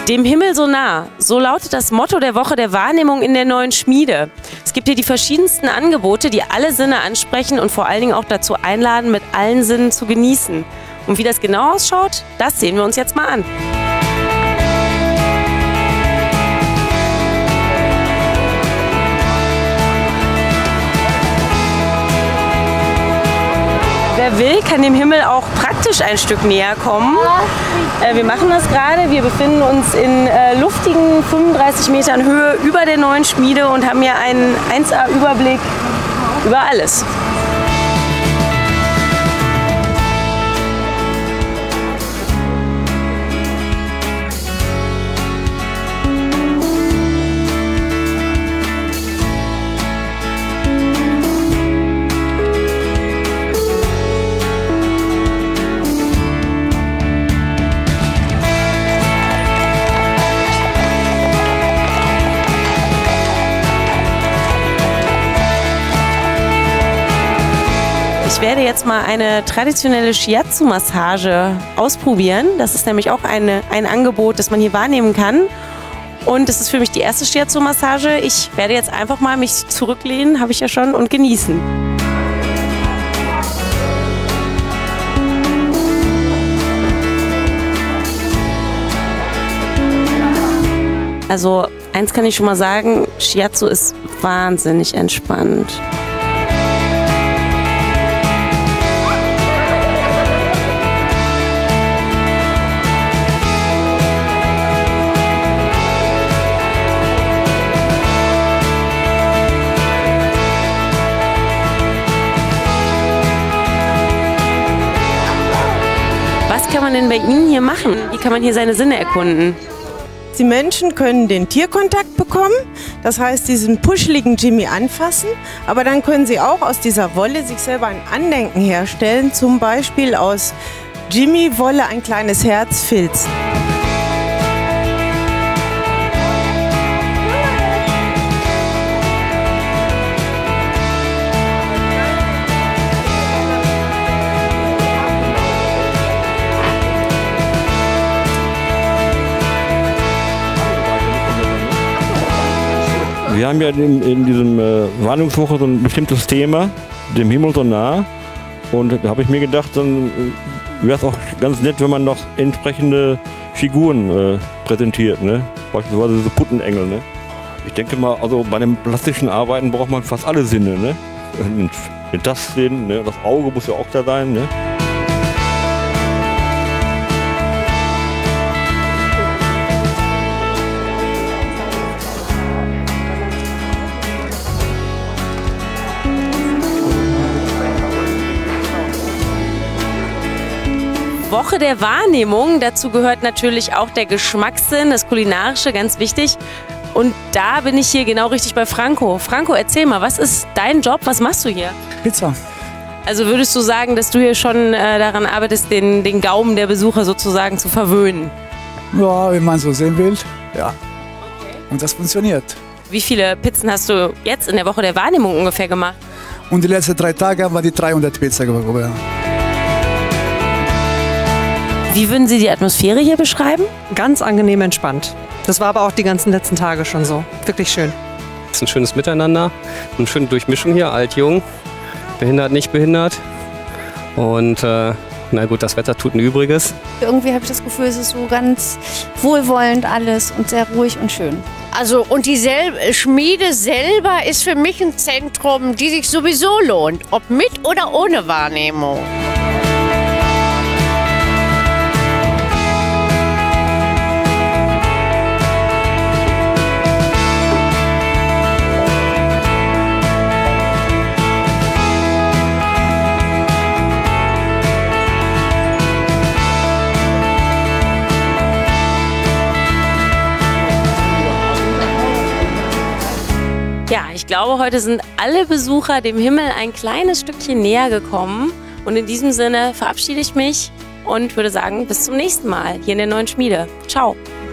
Dem Himmel so nah, so lautet das Motto der Woche der Wahrnehmung in der Neuen Schmiede. Es gibt hier die verschiedensten Angebote, die alle Sinne ansprechen und vor allen Dingen auch dazu einladen, mit allen Sinnen zu genießen. Und wie das genau ausschaut, das sehen wir uns jetzt mal an. Wer will, kann dem Himmel auch praktisch ein Stück näher kommen. Wir machen das gerade. Wir befinden uns in luftigen 35 Metern Höhe über der Neuen Schmiede und haben hier einen 1A-Überblick über alles. Ich werde jetzt mal eine traditionelle Shiatsu-Massage ausprobieren. Das ist nämlich auch ein Angebot, das man hier wahrnehmen kann. Und das ist für mich die erste Shiatsu-Massage. Ich werde jetzt einfach mal mich zurücklehnen, habe ich ja schon, und genießen. Also eins kann ich schon mal sagen, Shiatsu ist wahnsinnig entspannt. Was kann man denn bei Ihnen hier machen? Wie kann man hier seine Sinne erkunden? Die Menschen können den Tierkontakt bekommen, das heißt diesen puscheligen Jimmy anfassen, aber dann können sie auch aus dieser Wolle sich selber ein Andenken herstellen, zum Beispiel aus Jimmy-Wolle ein kleines Herz filzen. Wir haben ja in diesem Wahrnehmungswoche so ein bestimmtes Thema, dem Himmel so nah. Und da habe ich mir gedacht, dann wäre es auch ganz nett, wenn man noch entsprechende Figuren präsentiert. Ne? Beispielsweise diese Puttenengel. Ne? Ich denke mal, also bei den plastischen Arbeiten braucht man fast alle Sinne. Ne? Den Tastsinn, ne? Das Auge muss ja auch da sein. Ne? Woche der Wahrnehmung. Dazu gehört natürlich auch der Geschmackssinn, das Kulinarische, ganz wichtig. Und da bin ich hier genau richtig bei Franco. Franco, erzähl mal, was ist dein Job? Was machst du hier? Pizza. Also würdest du sagen, dass du hier schon daran arbeitest, den Gaumen der Besucher sozusagen zu verwöhnen? Ja, wenn man so sehen will, ja. Und das funktioniert. Wie viele Pizzen hast du jetzt in der Woche der Wahrnehmung ungefähr gemacht? Und die letzten 3 Tage haben wir die 300 Pizza gemacht. Wie würden Sie die Atmosphäre hier beschreiben? Ganz angenehm entspannt. Das war aber auch die ganzen letzten Tage schon so. Wirklich schön. Es ist ein schönes Miteinander, eine schöne Durchmischung hier, alt-jung, behindert, nicht behindert. Und na gut, das Wetter tut ein Übriges. Irgendwie habe ich das Gefühl, es ist so ganz wohlwollend alles und sehr ruhig und schön. Also und die Schmiede selber ist für mich ein Zentrum, die sich sowieso lohnt, ob mit oder ohne Wahrnehmung. Ja, ich glaube, heute sind alle Besucher dem Himmel ein kleines Stückchen näher gekommen. Und in diesem Sinne verabschiede ich mich und würde sagen, bis zum nächsten Mal hier in der Neuen Schmiede. Ciao!